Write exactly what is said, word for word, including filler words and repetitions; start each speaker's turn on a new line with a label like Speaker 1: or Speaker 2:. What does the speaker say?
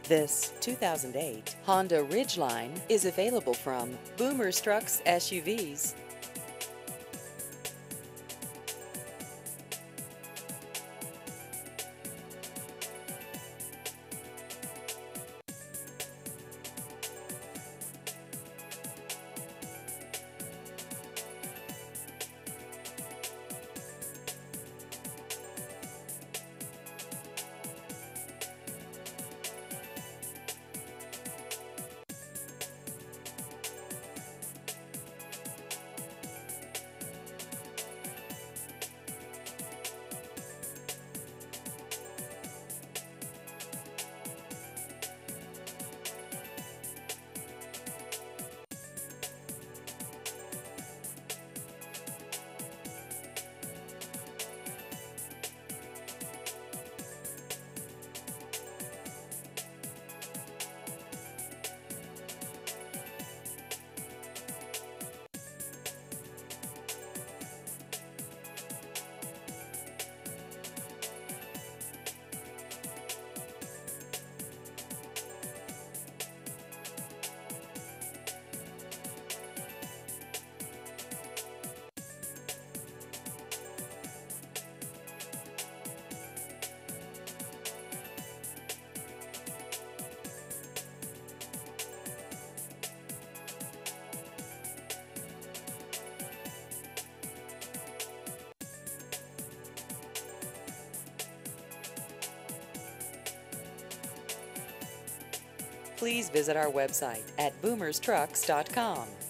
Speaker 1: This two thousand eight Honda Ridgeline is available from Boomers Trucks S U Vs. Please visit our website at boomers trucks dot com.